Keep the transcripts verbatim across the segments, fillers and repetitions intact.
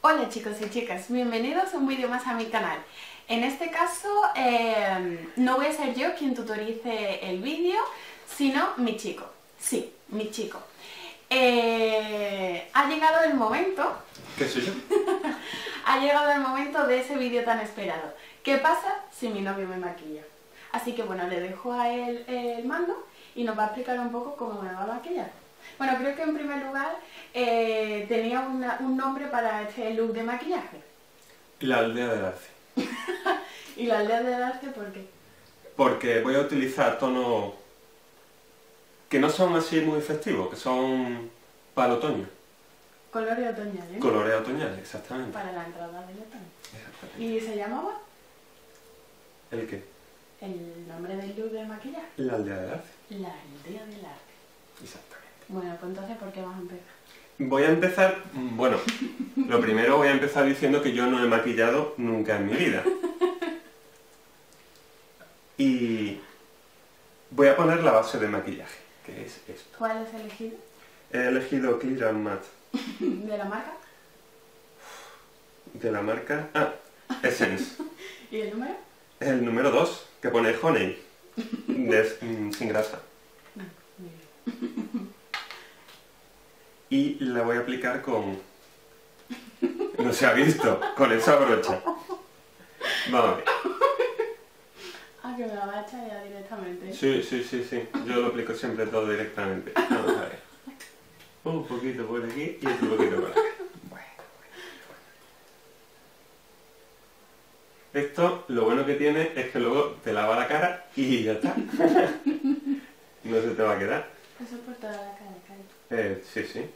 Hola chicos y chicas, bienvenidos a un vídeo más a mi canal. En este caso eh, no voy a ser yo quien tutorice el vídeo, sino mi chico. Sí, mi chico. Eh, ha llegado el momento... ¿Qué soy yo? ha llegado el momento de ese vídeo tan esperado. ¿Qué pasa si mi novio me maquilla? Así que bueno, le dejo a él el mando y nos va a explicar un poco cómo me va a maquillar. Bueno, creo que en primer lugar eh, tenía una, un nombre para este look de maquillaje. La aldea del arce. ¿Y la aldea del arce por qué? Porque voy a utilizar tonos que no son así muy festivos, que son para el otoño. Colores otoñales. Colores otoñales, exactamente. Para la entrada del otoño. Exactamente. ¿Y se llamaba? ¿El qué? El nombre del look de maquillaje. La aldea del arce. La aldea del arce. Exactamente. Bueno, pues entonces, ¿por qué vas a empezar? Voy a empezar, bueno, lo primero voy a empezar diciendo que yo no he maquillado nunca en mi vida. Y voy a poner la base de maquillaje, que es esto. ¿Cuál has elegido? He elegido Clear and Matte. ¿De la marca? De la marca... Ah, Essence. ¿Y el número? El número dos, que pone Honey, de, mm, sin grasa. Muy bien. Y la voy a aplicar con... No se ha visto, con esa brocha. Vamos a ver. Ah, que me la va a echar ya directamente. Sí, sí, sí, sí. Yo lo aplico siempre todo directamente. Vamos a ver. Un poquito por aquí y otro poquito por acá. Bueno, bueno. Esto, lo bueno que tiene es que luego te lava la cara y ya está. No se te va a quedar. Eso por toda la cara, Cari. Eh, sí, sí.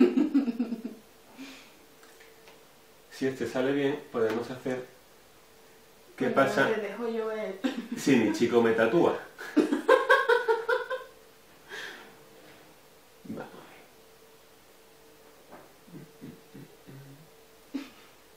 Si este sale bien, podemos hacer... ¿Qué Bueno, pasa te dejo yo el... si mi chico me tatúa? Vamos a ver.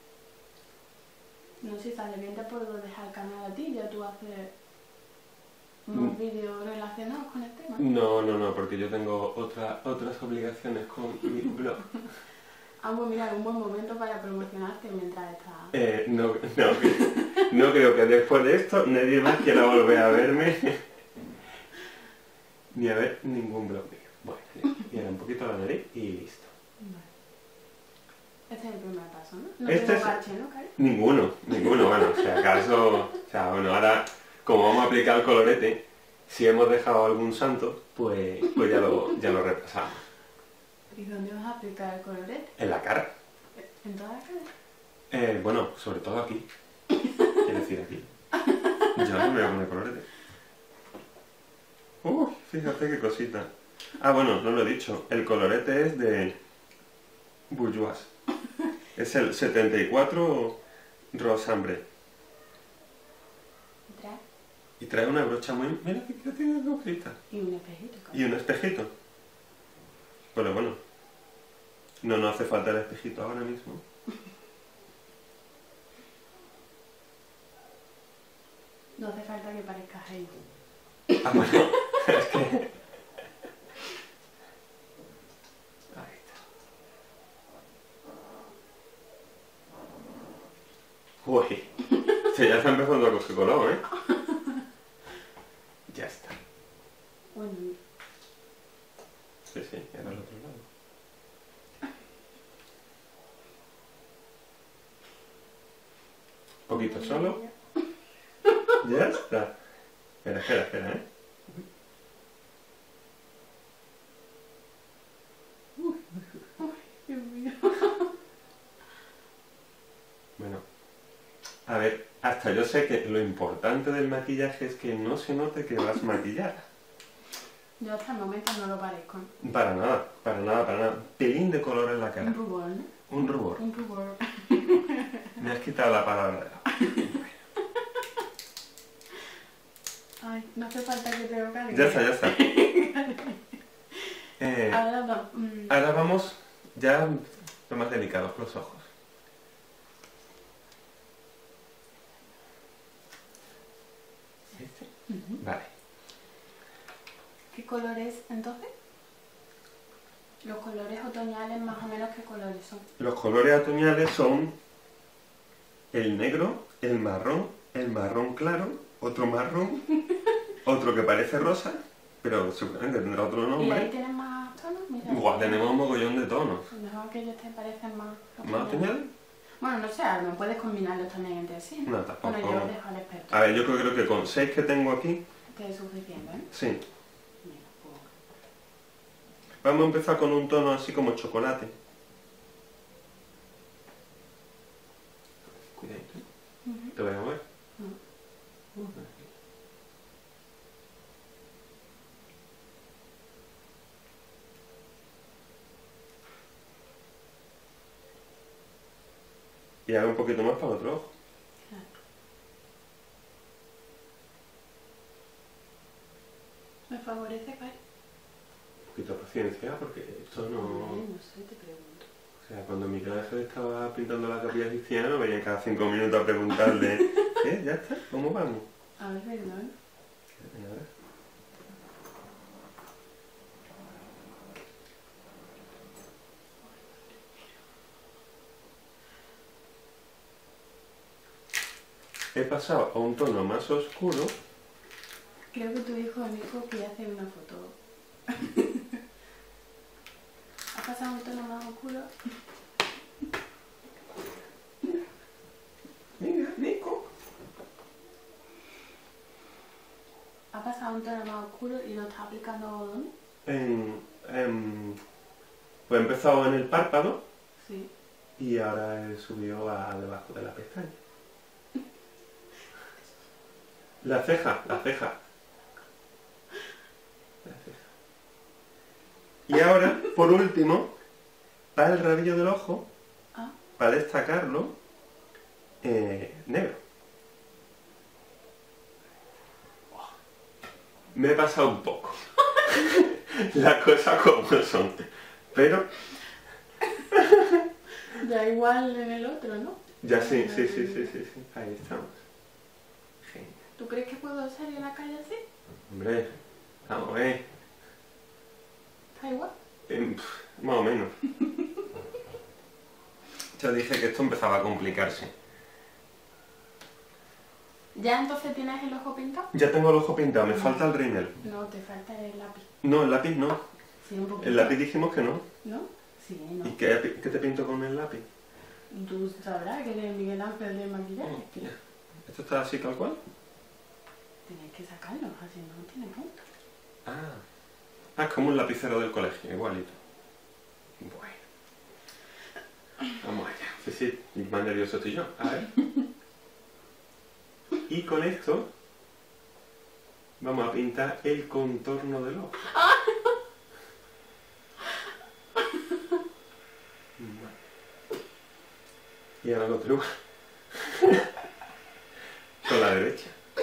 No sé si sale bien, te puedo dejar el canal a ti, ya tú haces unos Mm. vídeos relacionados con el tema. No, no, no, porque yo tengo otra, otras obligaciones con mi blog. Ah, pues mira, un buen momento para promocionarte mientras estás... Eh, no, no, no creo que después de esto nadie más quiera volver a verme ni a ver ningún blog mío. Bueno, ya, y ahora un poquito la nariz y listo. Vale. Este es el primer paso, ¿no? No Este tengo es- parche, ¿no, Cari? Ninguno, ninguno, bueno, si acaso, o sea, bueno, ahora como vamos a aplicar el colorete, si hemos dejado algún santo, pues, pues ya, lo, ya lo repasamos. ¿Y dónde vas a aplicar el colorete? En la cara. ¿En toda la cara? Eh, bueno, sobre todo aquí. Quiero decir aquí. Yo no me voy a poner colorete. Uy, fíjate qué cosita. Ah, bueno, no lo he dicho. El colorete es de Bourjois. Es el setenta y cuatro Rosambre. ¿Y trae? Y trae una brocha muy... Mira que tiene dos hojitas. Y un espejito, Cari. Y un espejito. Pero bueno, no nos hace falta el espejito ahora mismo. No hace falta que parezcas ahí. Ah, bueno, es que... Ahí está. Uy, se ya está empezando a coger color, ¿eh? Ya está. Bueno, Sí, sí, y ahora al otro lado. Poquito solo. Ya está. Espera, espera, espera, ¿eh? Dios mío. Bueno, a ver, hasta yo sé que lo importante del maquillaje es que no se note que vas maquillada. Yo hasta el momento no lo parezco. ¿No? Para nada, para nada, para nada. Pelín de color en la cara. Un rubor, ¿no? Un rubor. Un rubor. Me has quitado la palabra. Ay, no hace falta que te lo cargue. Ya está, ya está. Eh, Ahora va... mm, ahora vamos ya lo más delicado, los ojos. ¿Este? ujú. Vale. ¿Qué color es entonces? Los colores otoñales más o menos, ¿qué colores son? Los colores otoñales son el negro, el marrón, el marrón claro, otro marrón, otro que parece rosa, pero seguramente tendrá otro ¿Y ahí nombre. tienes más tonos? Mira, Igual ahí tenemos un mogollón de tonos. tienes- Mejor que ellos te parecen más ¿Más otoñales? Bueno, no sé, a lo mejor puedes combinarlos también entre sí, ¿no? No, tampoco. Bueno, yo lo dejo al experto. A ver, yo creo que con seis que tengo aquí, Que es suficiente, ¿eh? sí. Mira, pues... Vamos a empezar con un tono así como chocolate. Cuidadito. Ujú. ¿Te voy a mover? No. Y ahora un poquito más para el otro ojo. Claro. ¿Me favorece, Cari? Un poquito de paciencia, porque esto no... Ay, no sé, te pregunto. O sea, cuando Miguel Ángel estaba pintando la Capilla Sistina, me venían cada cinco minutos a preguntarle, ¿eh? ¿Ya está? ¿Cómo vamos? A ver, perdón. Venga, a ver. He pasado a un tono más oscuro. Creo que tu hijo Nico quiere hacer una foto. ¿Ha pasado un tono más oscuro? Mira, Nico. ¿Ha pasado un tono más oscuro y lo está aplicando dónde? En, en- pues he empezado en el párpado Sí. y ahora he subido a debajo de la pestaña. La ceja, la ceja. La ceja. Y ahora, por último, para el rabillo del ojo, Ah, para destacarlo, eh, negro. Me he pasado un poco. Las cosas como son. Pero da igual en el otro, ¿no? ya sí, sí, sí, sí, sí, sí. Ahí estamos. Genial. ¿Tú crees que puedo salir a la calle así? Hombre, vamos a ver. ¿Está igual? Em, pf, más o menos. Ya dije que esto empezaba a complicarse. ¿Ya entonces tienes el ojo pintado? Ya tengo el ojo pintado, me falta el rímel. No, te falta el lápiz. No, el lápiz no. Sí, un poquito. El lápiz dijimos que no. ¿No? Sí, no. ¿Y qué, qué te pinto con el lápiz? Tú sabrás que eres Miguel Ángel de maquillaje. Oh, mira. ¿Esto está así tal cual? Tienes que sacarlo, así no tiene punto. Ah. Ah, es como un lapicero del colegio, igualito. Bueno. Vamos allá. Sí, sí, y más nervioso estoy yo. A ver. Y con esto vamos a pintar el contorno del ojo. Vale. Y ahora lo otro. Con la derecha.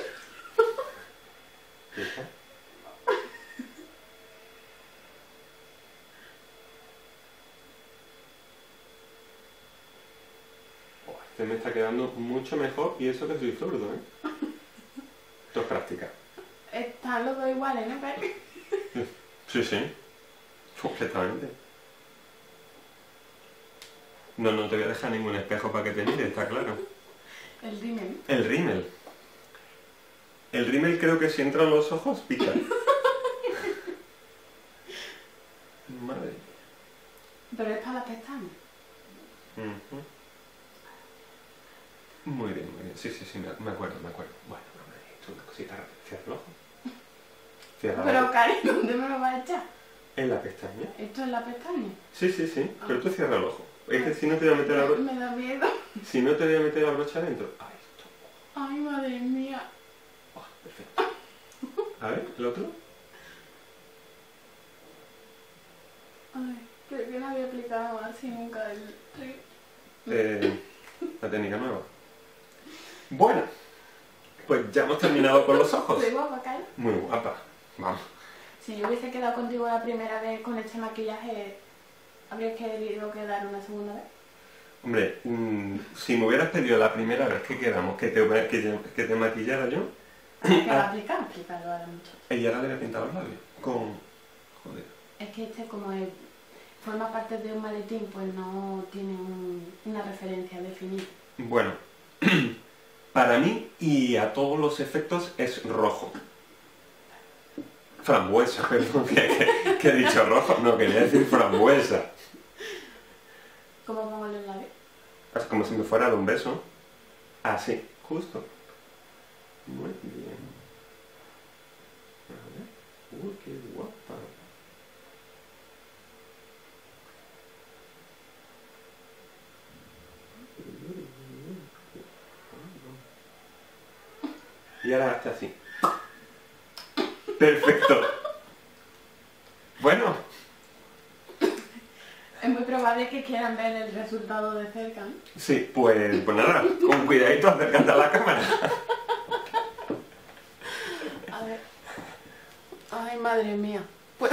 Fija. Oh, este me está quedando mucho mejor y eso que soy zurdo, ¿eh? Esto es práctica. Están los dos iguales, ¿no, Cari? Sí, sí. Completamente. No, no te voy a dejar ningún espejo para que te mire, está claro. El rímel. El rímel. El rímel creo que si entra en los ojos, pica. Madre. Pero es para las pestañas. Ujú. Muy bien, muy bien. Sí, sí, sí, me me acuerdo, me acuerdo. Bueno, no me he hecho una cosita rápida. Cierra el ojo. Cierra el Pero, ojo. Cari, ¿dónde me lo vas a echar? En la pestaña. ¿Esto es la pestaña? Sí, sí, sí. Pero tú cierra el ojo. Es que si no te voy a meter la brocha... Me da miedo. Si no te voy a meter la brocha adentro. Ahí está. Ay, madre mía. Oh, perfecto. A ver, el otro. Ay, creo que no había aplicado así nunca el rímel. Eh, la técnica nueva. Bueno, pues ya hemos terminado con los ojos. ¿Soy guapa, Cari? Muy guapa. Vamos. Si yo hubiese quedado contigo la primera vez con este maquillaje, ¿habrías querido quedar una segunda vez? Hombre, mmm, si me hubieras pedido la primera vez que quedamos que te, que te, que te maquillara yo, ¿Qué va a aplicar? Aplicarlo ahora mucho. y ahora le voy a pintar los labios. Con... Joder. Es que este como es forma parte de un maletín, pues no tiene un- una referencia definida. Bueno, para mí y a todos los efectos es rojo. Frambuesa, perdón, que, que- que he dicho rojo, no, quería decir frambuesa. ¿Cómo pongo los labios? Es como si me fuera de un beso. Así, justo. Muy bien. A ver. Uy, qué guapa. Y ahora está así. Perfecto. Bueno, Es muy probable que quieran ver el resultado de cerca, ¿no? sí, pues, pues nada, con cuidadito acercando a la cámara. A ver. Ay, madre mía. Pues...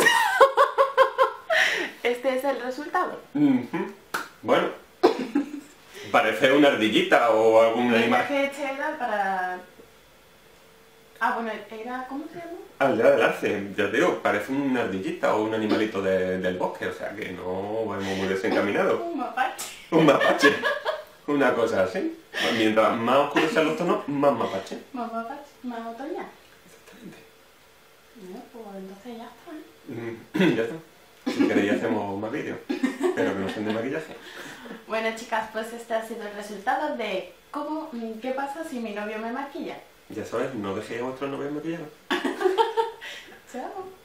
este es el resultado. Ujú. Bueno, parece una ardillita o algún El animal. que este era para... Ah, bueno, era... ¿Cómo se llama? Aldea del Arce, ya te digo, parece una ardillita o un animalito de- del bosque, o sea que no vamos muy desencaminados. Un mapache. Un mapache, una cosa así. Mientras más oscuros sean los tonos, más mapache. Más mapache. Más otoñal. Exactamente. No, pues entonces ya está, ¿eh? Mm, ya está. Si queréis hacemos más vídeos, pero que no sean de maquillaje. Bueno, chicas, pues este ha sido el resultado de cómo, qué pasa si mi novio me maquilla. Ya sabes, no dejéis a vuestros novios maquillados. Chao.